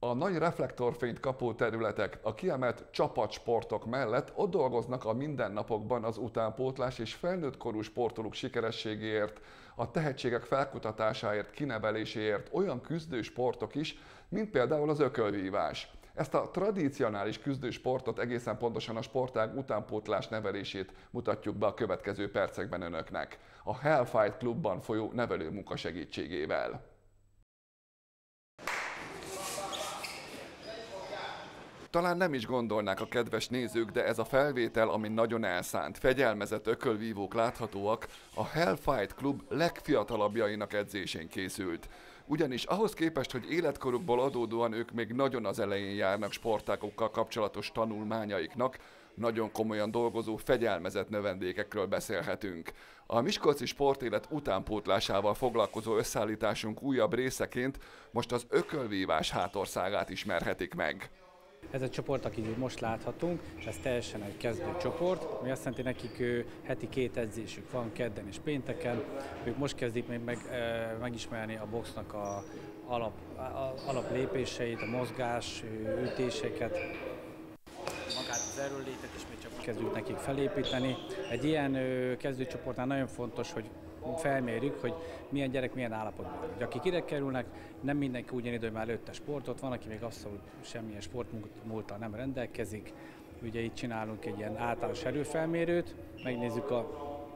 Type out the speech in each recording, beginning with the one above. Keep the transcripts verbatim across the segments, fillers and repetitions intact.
A nagy reflektorfényt kapó területek, a kiemelt csapatsportok mellett ott dolgoznak a mindennapokban az utánpótlás és felnőttkorú sportolók sikerességéért, a tehetségek felkutatásáért, kineveléséért olyan küzdősportok is, mint például az ökölvívás. Ezt a tradicionális küzdősportot, egészen pontosan a sportág utánpótlás nevelését mutatjuk be a következő percekben önöknek, a Hellfight Klubban folyó nevelőmunka segítségével. Talán nem is gondolnák a kedves nézők, de ez a felvétel, ami nagyon elszánt, fegyelmezett ökölvívók láthatóak, a Hellfight Klub legfiatalabbjainak edzésén készült. Ugyanis ahhoz képest, hogy életkorukból adódóan ők még nagyon az elején járnak sportágokkal kapcsolatos tanulmányaiknak, nagyon komolyan dolgozó, fegyelmezett növendékekről beszélhetünk. A miskolci sportélet utánpótlásával foglalkozó összeállításunk újabb részeként most az ökölvívás hátországát ismerhetik meg. Ez a csoport, akit most láthatunk, ez teljesen egy kezdő csoport, ami azt jelenti, nekik ő, heti két edzésük van, kedden és pénteken. Ők most kezdik még meg, e, megismerni a boxnak a alap, a, alaplépéseit, a mozgás, ütéseket, magát az erőlétet is még csak kezdjük nekik felépíteni. Egy ilyen ö, kezdőcsoportnál nagyon fontos, hogy felmérjük, hogy milyen gyerek milyen állapotban. Hogy akik ide kerülnek, nem mindenki ugyanidő már előtte sportot, van, aki még abszolút semmilyen sportmúlttal nem rendelkezik. Ugye itt csinálunk egy ilyen általános erőfelmérőt, megnézzük a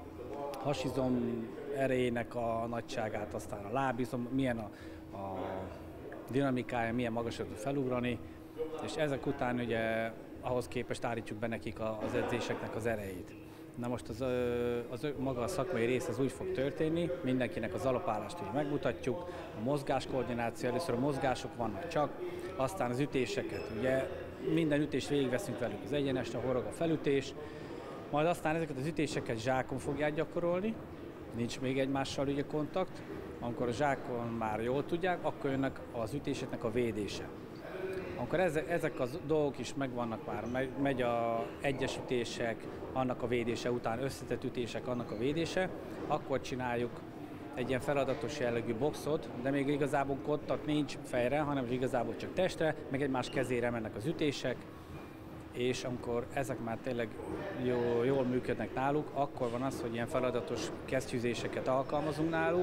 hasizom erejének a nagyságát, aztán a lábizom, milyen a, a dinamikája, milyen magasra tud felugrani, és ezek után ugye ahhoz képest állítjuk be nekik az edzéseknek az erejét. Na most az, az maga a szakmai rész az úgy fog történni, mindenkinek az alapállást ugye megmutatjuk, a mozgáskoordináció, először a mozgások vannak csak, aztán az ütéseket, ugye minden ütést végigveszünk velük, az egyenest, a horog, a felütés, majd aztán ezeket az ütéseket zsákon fogják gyakorolni, nincs még egymással ugye kontakt, amikor a zsákon már jól tudják, akkor jönnek az ütéseknek a védése. Amikor ezek a dolgok is megvannak már, megy a egyes ütések, annak a védése után összetett ütések, annak a védése, akkor csináljuk egy ilyen feladatos jellegű boxot, de még igazából kontakt nincs fejre, hanem igazából csak testre, meg egymás kezére mennek az ütések, és amikor ezek már tényleg jó, jól működnek náluk, akkor van az, hogy ilyen feladatos kesztyűzéseket alkalmazunk náluk,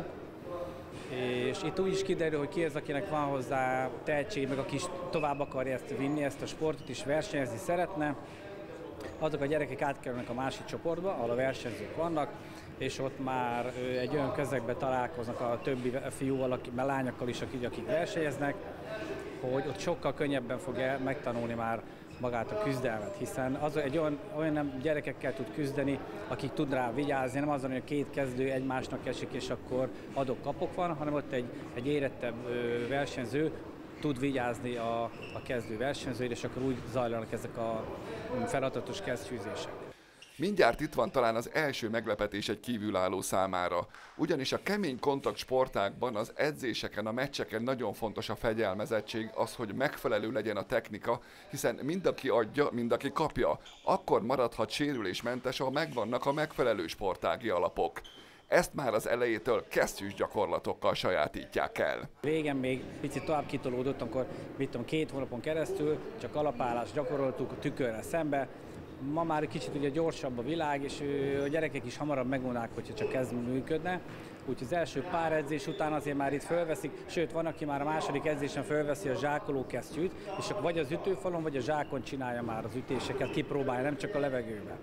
és itt úgy is kiderül, hogy ki az, akinek van hozzá tehetség, meg aki is tovább akarja ezt vinni, ezt a sportot is versenyezni szeretne. Azok a gyerekek átkerülnek a másik csoportba, ahol a versenyzők vannak, és ott már egy olyan közegben találkoznak a többi fiúval, lányokkal is, akik versenyeznek, hogy ott sokkal könnyebben fogja megtanulni már magát a küzdelmet, hiszen az egy olyan, olyan gyerekekkel tud küzdeni, akik tud rá vigyázni, nem azon, hogy a két kezdő egymásnak esik, és akkor adok-kapok van, hanem ott egy, egy érettebb versenyző tud vigyázni a, a kezdő versenyzőre, és akkor úgy zajlanak ezek a feladatos kesztyűzések. Mindjárt itt van talán az első meglepetés egy kívülálló számára. Ugyanis a kemény kontakt sportágban, az edzéseken, a meccseken nagyon fontos a fegyelmezettség, az, hogy megfelelő legyen a technika, hiszen mind aki adja, mind aki kapja, akkor maradhat sérülésmentes, ha megvannak a megfelelő sportági alapok. Ezt már az elejétől kesztyűs gyakorlatokkal sajátítják el. Régen még picit tovább kitolódott, amikor mit tudom, két hónapon keresztül csak alapállást gyakoroltuk a tükörrel szembe. Ma már kicsit ugye gyorsabb a világ, és a gyerekek is hamarabb megmondják, hogyha csak ez működne. Úgyhogy az első pár edzés után azért már itt fölveszik, sőt van, aki már a második edzésen fölveszi a zsákoló kesztyűt, és akkor vagy az ütőfalon, vagy a zsákon csinálja már az ütéseket, kipróbálja, nem csak a levegőben.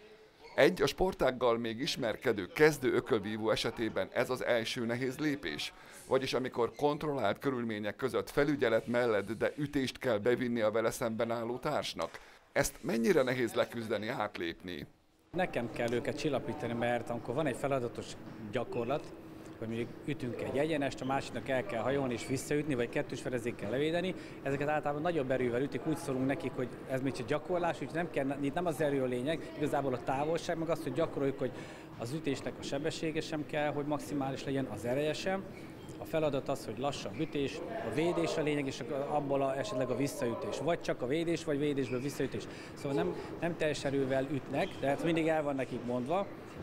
Egy a sportággal még ismerkedő kezdő ökölvívó esetében ez az első nehéz lépés? Vagyis amikor kontrollált körülmények között felügyelet mellett, de ütést kell bevinni a vele szemben álló társnak? Ezt mennyire nehéz leküzdeni, átlépni? Nekem kell őket csillapítani, mert amikor van egy feladatos gyakorlat, hogy mondjuk ütünk egy egyenest, a másiknak el kell hajolni és visszaütni, vagy kettős fedezékkel levédeni, ezeket általában nagyobb erővel ütik, úgy szólunk nekik, hogy ez még csak gyakorlás, úgyhogy nem kell, itt nem az erő a lényeg, igazából a távolság, meg az, hogy gyakoroljuk, hogy az ütésnek a sebessége sem kell, hogy maximális legyen, az ereje sem, a feladat az, hogy lassabb ütés, a védés a lényeg, és abból a, esetleg a visszaütés. Vagy csak a védés, vagy védésből visszaütés. Szóval nem, nem teljes erővel ütnek, de hát mindig el van nekik mondva,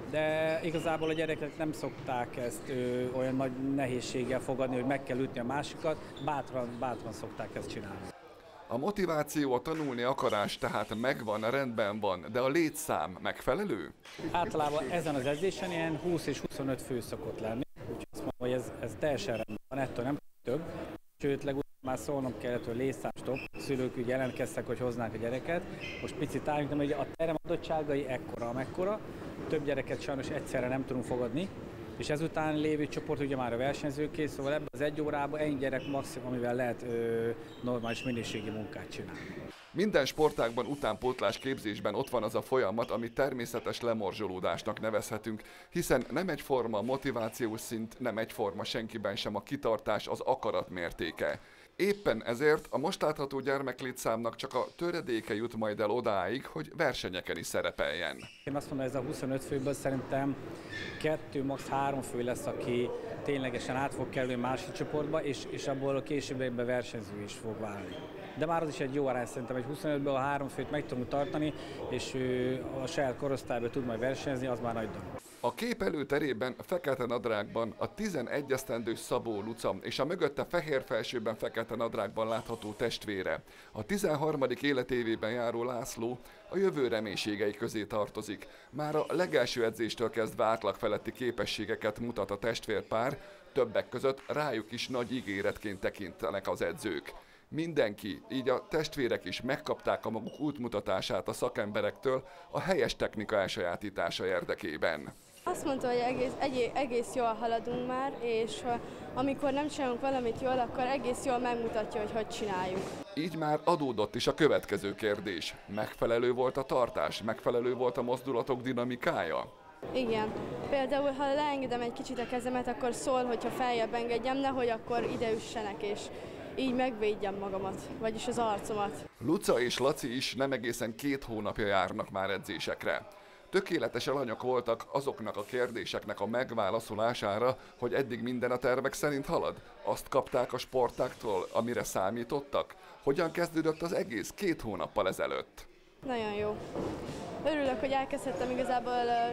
de igazából a gyerekek nem szokták ezt ö, olyan nagy nehézséggel fogadni, hogy meg kell ütni a másikat, bátran, bátran szokták ezt csinálni. A motiváció, a tanulni akarás tehát megvan, rendben van, de a létszám megfelelő? Általában ezen az edzésen ilyen húsz és huszonöt fő szokott lenni, úgyhogy azt mondom, hogy ez, ez teljesen rendben van, ettől nem több. Sőt, legutóbb már szólnom kellett, hogy létszámstopp, a szülők úgy jelentkeztek, hogy hoznák a gyereket. Most picit álljunk, de hogy a terem adottságai ekkora, amekkora, több gyereket sajnos egyszerre nem tudunk fogadni, és ezután lévő csoport ugye már a versenyzőké, szóval ebben az egy órában ennyi gyerek maximum, amivel lehet ö, normális minőségi munkát csinálni. Minden sportágban utánpótlás képzésben ott van az a folyamat, amit természetes lemorzsolódásnak nevezhetünk, hiszen nem egyforma a motivációs szint, nem egyforma senkiben sem a kitartás, az akarat mértéke. Éppen ezért a most látható gyermeklétszámnak csak a töredéke jut majd el odáig, hogy versenyeken is szerepeljen. Én azt mondom, ez a huszonöt főből szerintem kettő, max. három fő lesz, aki ténylegesen át fog kerülni másik csoportba, és, és abból a későbbiekben versenyző is fog válni. De már az is egy jó arány, szerintem egy huszonötből a három főt meg tudunk tartani, és ő a saját korosztályban tud majd versenyezni, az már nagy dolog. A kép előterében fekete nadrágban a tizenegy esztendős Szabó Luca és a mögötte fehér felsőben fekete nadrágban látható testvére. A tizenharmadik életévében járó László a jövő reménységei közé tartozik. Már a legelső edzéstől kezdve átlag feletti képességeket mutat a testvérpár, többek között rájuk is nagy ígéretként tekintenek az edzők. Mindenki, így a testvérek is megkapták a maguk útmutatását a szakemberektől a helyes technika elsajátítása érdekében. Azt mondta, hogy egész, egy, egész jól haladunk már, és amikor nem csinálunk valamit jól, akkor egész jól megmutatja, hogy hogy csináljuk. Így már adódott is a következő kérdés. Megfelelő volt a tartás? Megfelelő volt a mozdulatok dinamikája? Igen. Például, ha leengedem egy kicsit a kezemet, akkor szól, hogyha feljebb engedjem, nehogy akkor ide üssenek, és így megvédjem magamat, vagyis az arcomat. Luca és Laci is nem egészen két hónapja járnak már edzésekre. Tökéletes alanyok voltak azoknak a kérdéseknek a megválaszolására, hogy eddig minden a tervek szerint halad. Azt kapták a sportáktól, amire számítottak? Hogyan kezdődött az egész két hónappal ezelőtt? Nagyon jó. Örülök, hogy elkezdhettem igazából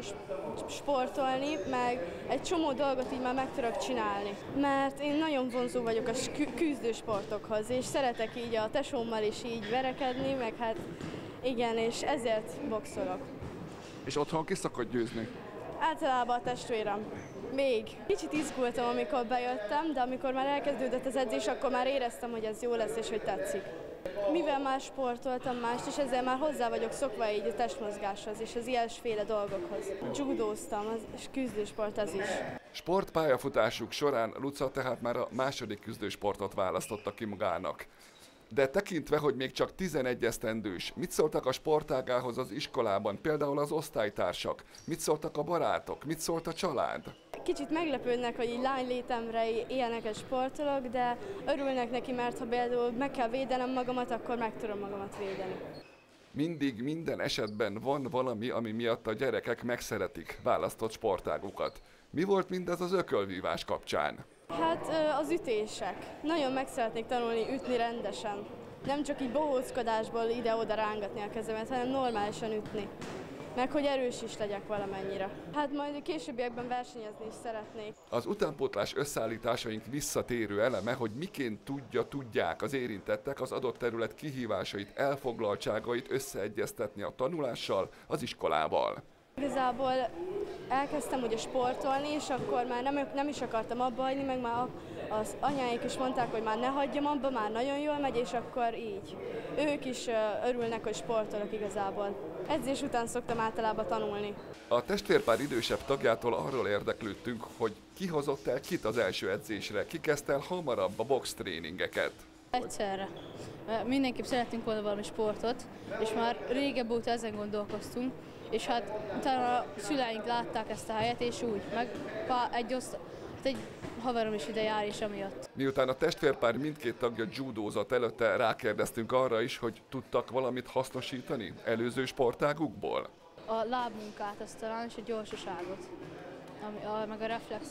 sportolni, meg egy csomó dolgot így már meg tudok csinálni. Mert én nagyon vonzó vagyok a küzdősportokhoz, és szeretek így a tesómmal is így verekedni, meg hát igen, és ezért boxolok. És otthon ki szokott győzni? Általában a testvérem. Még. Kicsit izgultam, amikor bejöttem, de amikor már elkezdődött az edzés, akkor már éreztem, hogy ez jó lesz és hogy tetszik. Mivel már sportoltam mást, és ezzel már hozzá vagyok szokva így a testmozgáshoz és az ilyesféle dolgokhoz. Judóztam, és küzdősport az is. Sportpályafutásuk során Luca tehát már a második küzdősportot választotta ki magának. De tekintve, hogy még csak tizenegy esztendős, mit szóltak a sportágához az iskolában, például az osztálytársak? Mit szóltak a barátok? Mit szólt a család? Kicsit meglepődnek, hogy így lánylétemre ilyeneket sportolok, de örülnek neki, mert ha például meg kell védenem magamat, akkor meg tudom magamat védeni. Mindig, minden esetben van valami, ami miatt a gyerekek megszeretik választott sportágukat. Mi volt mindez az ökölvívás kapcsán? Hát az ütések. Nagyon meg szeretnék tanulni ütni rendesen. Nem csak így bohóckodásból ide-oda rángatni a kezemet, hanem normálisan ütni. Meg hogy erős is legyek valamennyire. Hát majd a későbbiekben versenyezni is szeretnék. Az utánpótlás összeállításaink visszatérő eleme, hogy miként tudja, tudják az érintettek az adott terület kihívásait, elfoglaltságait összeegyeztetni a tanulással, az iskolával. Igazából elkezdtem ugye sportolni, és akkor már nem, nem is akartam abba hagyni, meg már az anyáik is mondták, hogy már ne hagyjam abba, már nagyon jól megy, és akkor így. Ők is örülnek, hogy sportolok igazából. Edzés után szoktam általában tanulni. A testvérpár idősebb tagjától arról érdeklődtünk, hogy ki hozott el kit az első edzésre, ki kezdte el hamarabb a box tréningeket. Egyszerre. Mindenképp szeretünk volna valami sportot, és már régebb óta ezen gondolkoztunk, és hát utána a szüleink látták ezt a helyet, és úgy, meg egy, oszt, egy haverom is ide jár is amiatt. Miután a testvérpár mindkét tagja judózott, előtte rákérdeztünk arra is, hogy tudtak valamit hasznosítani előző sportágukból? A lábmunkát azt talán, és a gyorsaságot, ami, a, meg a reflexet.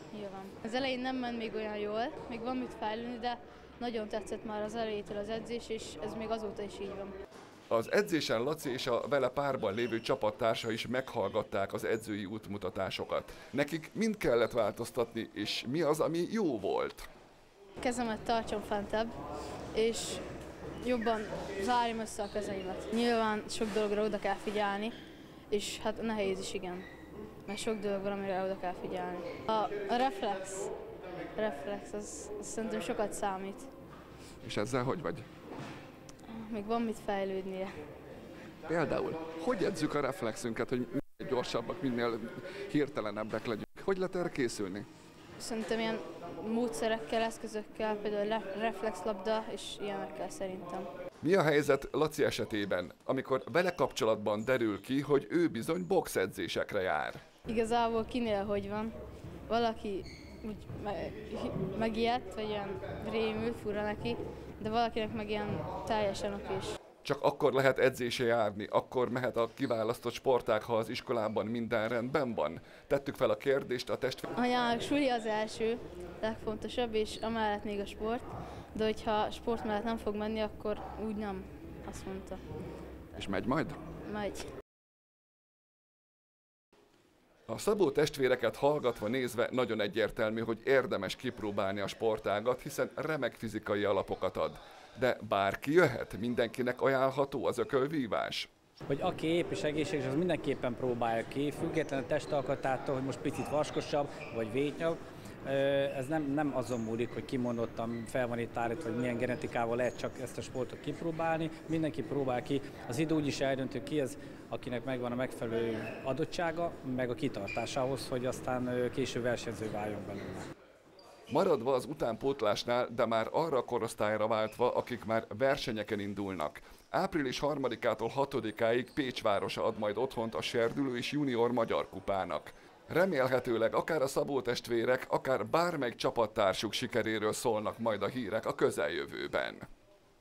Nyilván. Az elején nem ment még olyan jól, még van mit fejlődni, de nagyon tetszett már az elejétől az edzés, és ez még azóta is így van. Az edzésen Laci és a vele párban lévő csapattársa is meghallgatták az edzői útmutatásokat. Nekik mind kellett változtatni, és mi az, ami jó volt? Kezemet tartsam fentebb, és jobban zárjam össze a kezeimet. Nyilván sok dologra oda kell figyelni, és hát nehéz is, igen, mert sok dolog van, amire oda kell figyelni. A, a reflex, a reflex, az, az szerintem sokat számít. És ezzel hogy vagy? Még van mit fejlődnie. Például, hogy edzük a reflexünket, hogy minél gyorsabbak, minél hirtelenebbek legyünk? Hogy lehet erre készülni? Szerintem ilyen módszerekkel, eszközökkel, például reflexlabda és ilyenekkel szerintem. Mi a helyzet Laci esetében, amikor vele kapcsolatban derül ki, hogy ő bizony boxedzésekre jár? Igazából kinél hogy van. Valaki úgy megijedt, vagy ilyen rémült, fura neki, de valakinek meg ilyen teljesen okés. Csak akkor lehet edzése járni, akkor mehet a kiválasztott sportág, ha az iskolában minden rendben van? Tettük fel a kérdést a testvérek. Anyának suli az első, legfontosabb, és amellett még a sport, de hogyha sport mellett nem fog menni, akkor úgy nem, azt mondta. És megy majd? Megy. A Szabó testvéreket hallgatva nézve nagyon egyértelmű, hogy érdemes kipróbálni a sportágat, hiszen remek fizikai alapokat ad. De bárki jöhet, mindenkinek ajánlható az ökölvívás. Hogy aki épp és egészséges, az mindenképpen próbálja ki, független a testalkatától, hogy most picit vaskosabb vagy vékonyabb. Ez nem, nem azon múlik, hogy kimondottan fel van itt állítva, hogy milyen genetikával lehet csak ezt a sportot kipróbálni. Mindenki próbál ki. Az idő úgyis eldöntő ki az, akinek megvan a megfelelő adottsága, meg a kitartásához, hogy aztán később versenyző váljon belőle. Maradva az utánpótlásnál, de már arra a korosztályra váltva, akik már versenyeken indulnak. április harmadikától hatodikáig Pécs városa ad majd otthont a serdülő és junior magyar kupának. Remélhetőleg akár a Szabó testvérek, akár bármelyik csapattársuk sikeréről szólnak majd a hírek a közeljövőben.